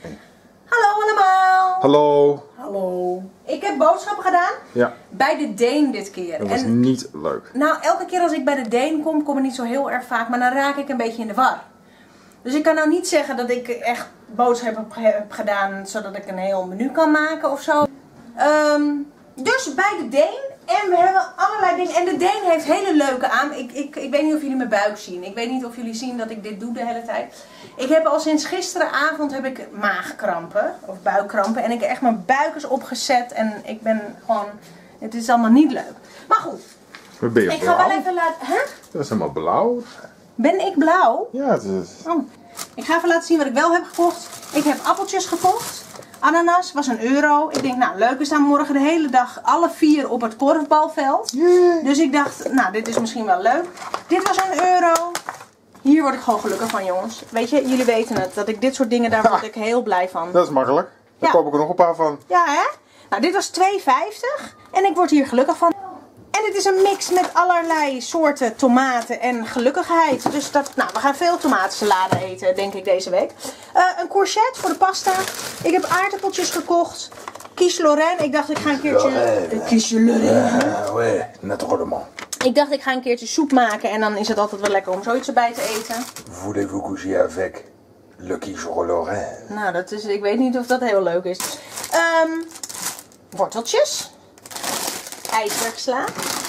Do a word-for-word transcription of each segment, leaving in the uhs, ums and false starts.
Hallo allemaal! Hallo! Hallo! Ik heb boodschappen gedaan. Ja. Bij de Deen dit keer. Dat was en, niet leuk. Nou, elke keer als ik bij de Deen kom, kom ik niet zo heel erg vaak, maar dan raak ik een beetje in de war. Dus ik kan nou niet zeggen dat ik echt boodschappen heb, heb gedaan zodat ik een heel menu kan maken of zo. Um, dus bij de Deen. En we hebben allerlei dingen. En de Deen heeft hele leuke aan. Ik, ik, ik weet niet of jullie mijn buik zien. Ik weet niet of jullie zien dat ik dit doe de hele tijd. Ik heb al sinds gisteravond heb ik maagkrampen. Of buikkrampen. En ik heb echt mijn buik is opgezet. En ik ben gewoon... Het is allemaal niet leuk. Maar goed. Maar ben je ik blauw? ga wel even laten... Huh? Dat is helemaal blauw. Ben ik blauw? Ja, het is... Oh. Ik ga even laten zien wat ik wel heb gekocht. Ik heb appeltjes gekocht. Ananas was een euro. Ik denk, nou leuk, we staan morgen de hele dag alle vier op het korfbalveld. Yeah. Dus ik dacht, nou dit is misschien wel leuk. Dit was een euro. Hier word ik gewoon gelukkig van, jongens. Weet je, jullie weten het. Dat ik dit soort dingen, daar word ik heel blij van. Dat is makkelijk. Daar ja. koop ik er nog een paar van. Ja, hè? Nou, dit was twee vijftig. En ik word hier gelukkig van. En het is een mix met allerlei soorten tomaten en gelukkigheid. Dus dat, nou, we gaan veel tomatensalade eten, denk ik, deze week. Uh, een courgette voor de pasta. Ik heb aardappeltjes gekocht. Quiche Lorraine. Ik dacht, ik ga een keertje... Uh, quiche Lorraine. Uh, oui, naturellement. Ik dacht, ik ga een keertje soep maken. En dan is het altijd wel lekker om zoiets erbij te eten. Voulez-vous coucher avec le quiche Lorraine? Nou, dat is, ik weet niet of dat heel leuk is. Um, worteltjes. IJsbergsla.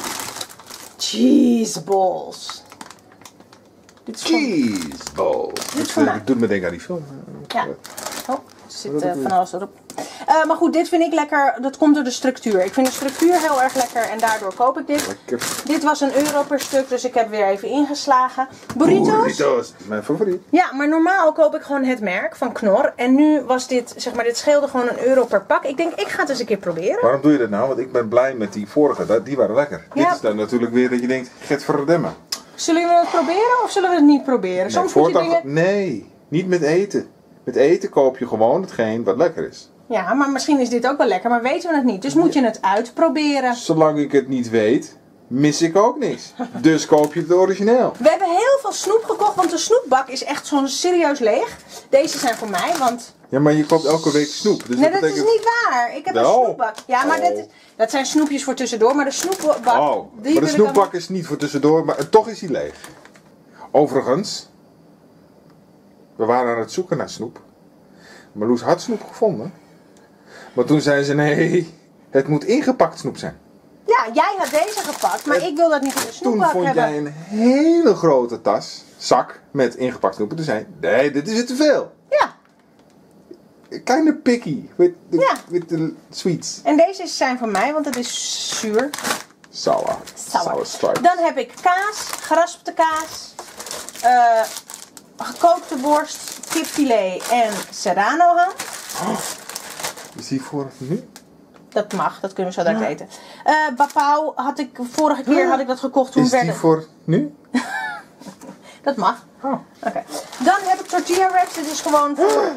Cheese balls. Dit is Cheese balls. Dit is voor mij. Dat doet me denken aan die film. Ja. Oh, er zit uh, van alles erop. Uh, maar goed, dit vind ik lekker. Dat komt door de structuur. Ik vind de structuur heel erg lekker en daardoor koop ik dit. Lekker. Dit was een euro per stuk, dus ik heb weer even ingeslagen. Burritos. Burritos, mijn favoriet. Ja, maar normaal koop ik gewoon het merk van Knorr. En nu was dit, zeg maar, dit scheelde gewoon een euro per pak. Ik denk, ik ga het eens een keer proberen. Waarom doe je dat nou? Want ik ben blij met die vorige. Die waren lekker. Ja. Dit is dan natuurlijk weer dat je denkt, get verdemmen. Zullen we het proberen of zullen we het niet proberen? Soms nee, moet je dingen... nee, niet met eten. Met eten koop je gewoon hetgeen wat lekker is. Ja, maar misschien is dit ook wel lekker, maar weten we het niet. Dus moet je het uitproberen. Zolang ik het niet weet, mis ik ook niks. Dus koop je het origineel. We hebben heel veel snoep gekocht, want de snoepbak is echt zo'n serieus leeg. Deze zijn voor mij, want... Ja, maar je koopt elke week snoep. Dus nee, dat, dat betekent... is niet waar. Ik heb Wel. een snoepbak. Ja, maar oh. dat, is, dat zijn snoepjes voor tussendoor. Maar de snoepbak... Oh, die maar de snoepbak dan... is niet voor tussendoor, maar toch is hij leeg. Overigens, we waren aan het zoeken naar snoep. Marloes had snoep gevonden. Maar toen zei ze, nee, het moet ingepakt snoep zijn. Ja, jij had deze gepakt, maar en ik wil dat niet in de snoepbak hebben. Toen vond hebben. jij een hele grote tas, zak, met ingepakt snoep. En toen zei je, nee, dit is het te veel. Ja. Kinda picky, with the, ja. with the sweets. En deze zijn voor mij, want het is zuur. Sour. Sour. Sour Dan heb ik kaas, geraspte kaas, uh, gekookte worst, kipfilet en serrano ham. Oh, is die voor nu? Dat mag, dat kunnen we zo direct eten. Uh, Bapau had ik, vorige keer had ik dat gekocht. Toen is die werden... voor nu? Dat mag. Oh. Oké. Okay. Dan heb ik tortilla wraps, dit is gewoon voor...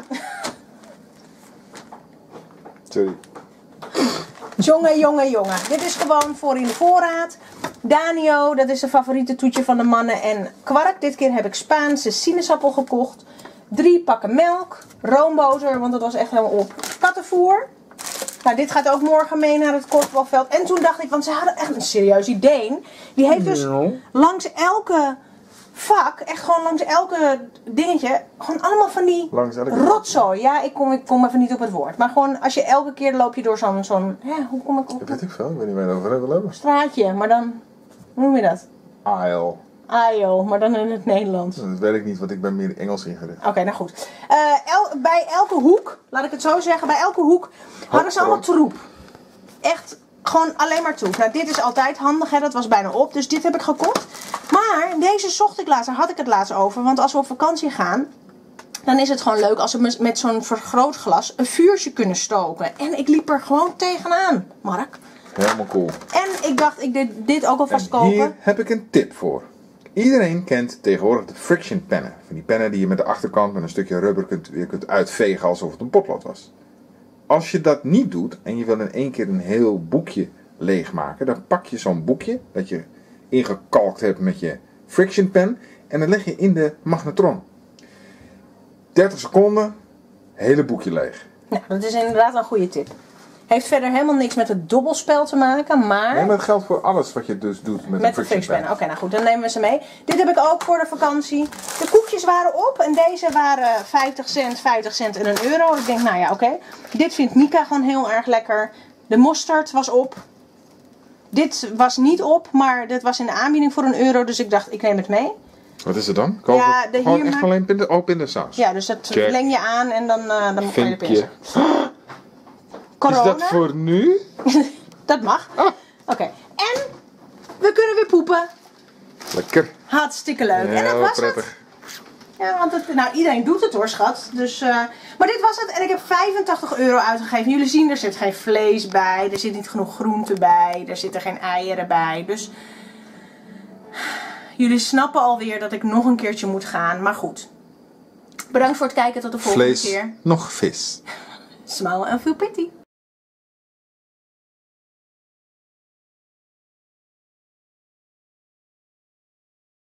Sorry. Jongen, jongen, jongen. Dit is gewoon voor in de voorraad. Danio, dat is de favoriete toetje van de mannen. En kwark. Dit keer heb ik Spaanse sinaasappel gekocht. Drie pakken melk. Roomboter, want dat was echt helemaal op. Kattenvoer. Nou, dit gaat ook morgen mee naar het korfbalveld. En toen dacht ik, want ze hadden echt een serieus idee. Die heeft dus langs elke vak, echt gewoon langs elke dingetje, gewoon allemaal van die rotzooi. Ja, ik kom, ik kom even niet op het woord. Maar gewoon, als je elke keer loop je door zo'n, zo'n, ja, hoe kom ik op? Dat weet ik veel, ik weet niet waar je het over hebben. Straatje, maar dan, hoe noem je dat? Aisle. Aisle, maar dan in het Nederlands. Dat weet ik niet, want ik ben meer Engels ingericht. Oké, okay, nou goed. Uh, el, bij elke hoek, laat ik het zo zeggen, bij elke hoek hadden ze allemaal troep. Echt gewoon alleen maar troep. Nou, dit is altijd handig, hè? Dat was bijna op, dus dit heb ik gekocht. Maar deze zocht ik laatst, daar had ik het laatst over. Want als we op vakantie gaan, dan is het gewoon leuk als we met zo'n vergrootglas een vuurtje kunnen stoken. En ik liep er gewoon tegenaan, Mark. Helemaal cool. En ik dacht, ik deed dit ook alvast en kopen. Hier heb ik een tip voor. Iedereen kent tegenwoordig de friction pennen. Van die pennen die je met de achterkant met een stukje rubber kunt, weer kunt uitvegen alsof het een potlood was. Als je dat niet doet en je wil in één keer een heel boekje leegmaken, dan pak je zo'n boekje dat je ingekalkt hebt met je friction pen en dan leg je in de magnetron. dertig seconden, Hele boekje leeg. Nou, dat is inderdaad een goede tip. Heeft verder helemaal niks met het dobbelspel te maken, maar... Nee, maar dat geldt voor alles wat je dus doet met, Met een de friction friction pen. Oké, nou goed, dan nemen we ze mee. Dit heb ik ook voor de vakantie. De koekjes waren op en deze waren vijftig cent, vijftig cent en een euro. Ik denk, nou ja, oké. Dit vindt Mika gewoon heel erg lekker. De mosterd was op. Dit was niet op, maar dit was in de aanbieding voor een euro. Dus ik dacht, ik neem het mee. Wat is het dan? Koop Ja, het de gewoon hier echt maak- alleen pinda, oh, pindasaus. Ja, dus dat Check. leng je aan en dan, uh, dan kan je de Vinkje. pinsen. Is Corona, dat voor nu? dat mag. Ah. Oké, en we kunnen weer poepen. Lekker. Hartstikke leuk. En dat Heel was prettig. het. Ja, want het, nou, iedereen doet het hoor, schat. Dus, uh, maar dit was het en ik heb vijfentachtig euro uitgegeven. Jullie zien, er zit geen vlees bij. Er zit niet genoeg groente bij. Er zitten geen eieren bij. Dus jullie snappen alweer dat ik nog een keertje moet gaan. Maar goed. Bedankt voor het kijken. Tot de volgende Vlees, keer. nog vis. Smile en veel pity.